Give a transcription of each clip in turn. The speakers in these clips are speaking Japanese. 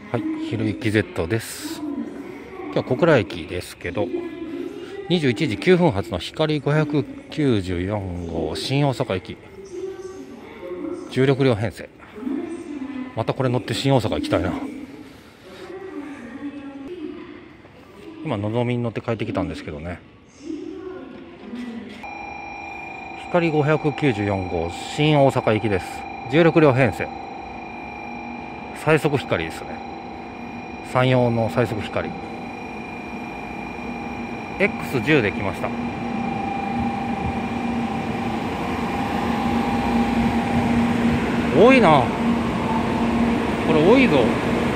はい、ひろゆき Z です。今日は小倉駅ですけど、21時9分発の光594号新大阪駅、重力両編成。またこれ乗って新大阪行きたいな。今のぞみに乗って帰ってきたんですけどね。光594号新大阪行きです。重力両編成、最速光ですね。山陽の最速光 X10 で来ました。多いな、これ多いぞ。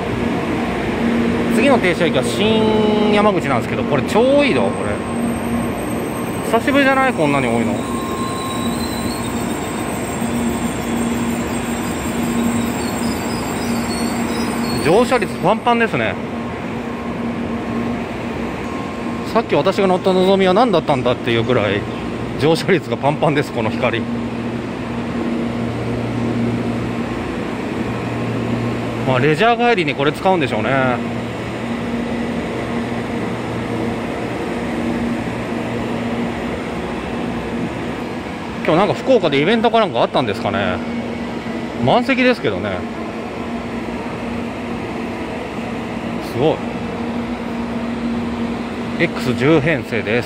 次の停車駅は新山口なんですけど、これ超多いぞ。これ久しぶりじゃない？こんなに多いの。乗車率パンパンですね。さっき私が乗ったのぞみは何だったんだっていうぐらい乗車率がパンパンです。この光、まあレジャー帰りにこれ使うんでしょうね。今日なんか福岡でイベントかなんかあったんですかね。満席ですけどね。すごい。 X10 編成です。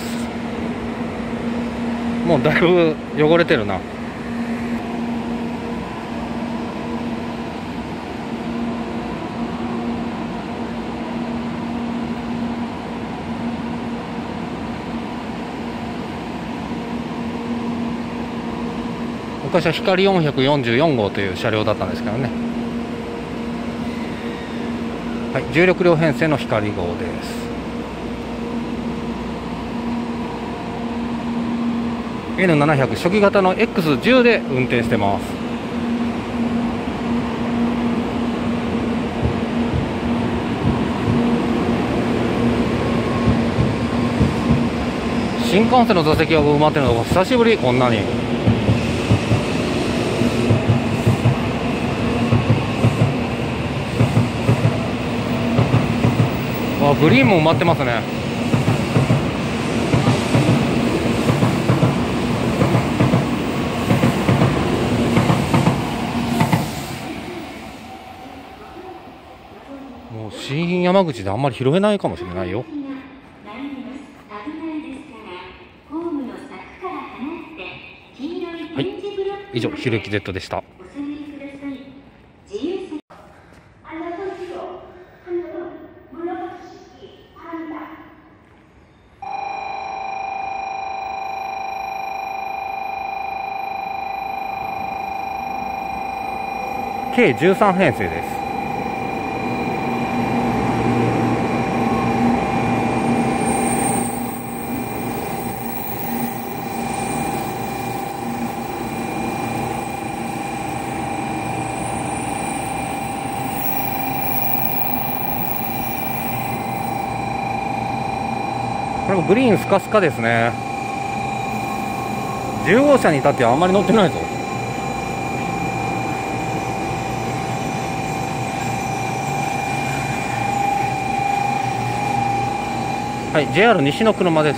もうだいぶ汚れてるな。昔は光444号という車両だったんですけどね。はい、重力両編成の光号です。N700 初期型の X10 で運転してます。新幹線の座席が埋まってるのが久しぶり。こんなにグリーンも埋まってますね。もう新山口であんまり拾えないかもしれないよ。はい、以上ひろゆき Z でした。計13編成です。これもグリーンスカスカですね。10号車に至ってはあんまり乗ってないぞ。はい、JR 西の車です。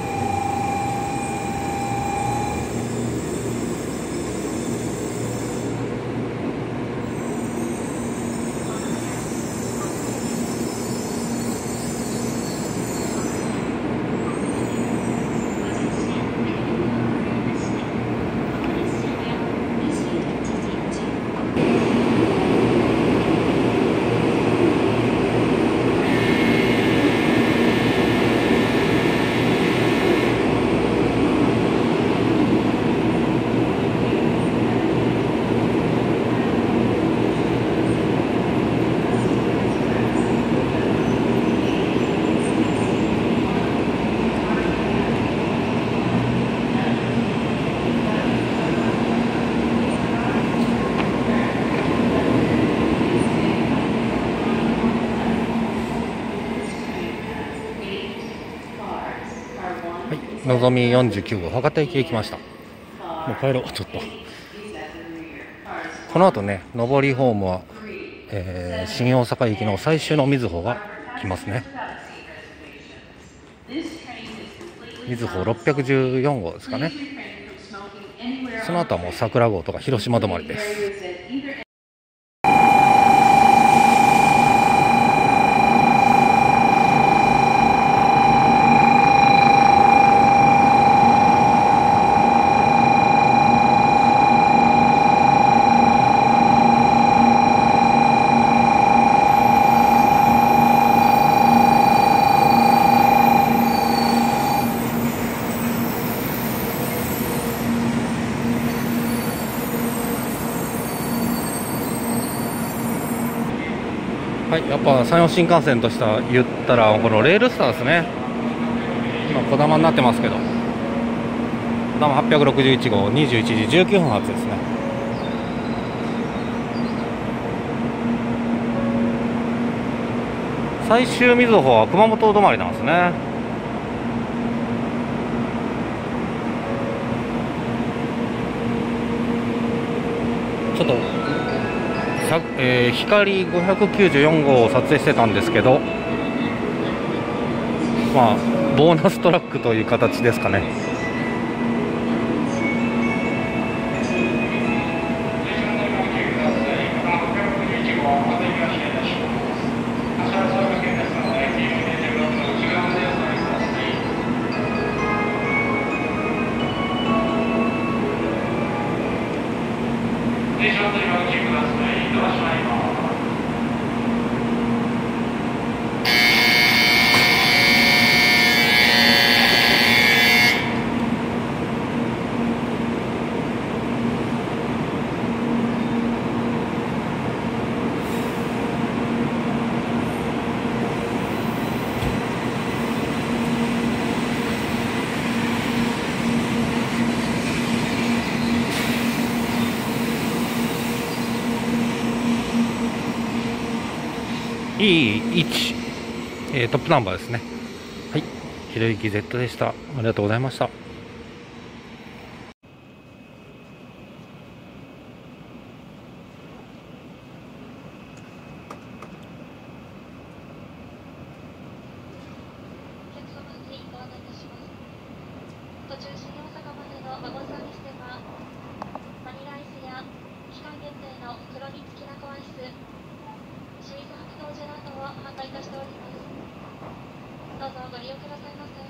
のぞみ49号博多駅へ来ました。もう帰ろう。ちょっとこの後ね、上りホームは新大阪行きの最終のみずほが来ますね。みずほ614号ですかね。その後はもう桜号とか広島止まりです。はい、やっぱ山陽新幹線としては言ったらこのレールスターですね。今こだまになってますけど、こだま861号21時19分発ですね。最終みずほは熊本止まりなんですね。ちょっと光594号を撮影してたんですけど、まあボーナストラックという形ですかね。E1、トップナンバーですね。はい、ひろゆき Z でした。ありがとうございました。 途中新大阪までのワゴンサービスではバニラアイスや期間限定の黒蜜きなこアイス、清水白桃ジェラートを販売いたしております。どうぞご利用くださいませ。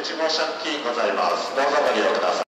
口号車付きございます。どうぞご利用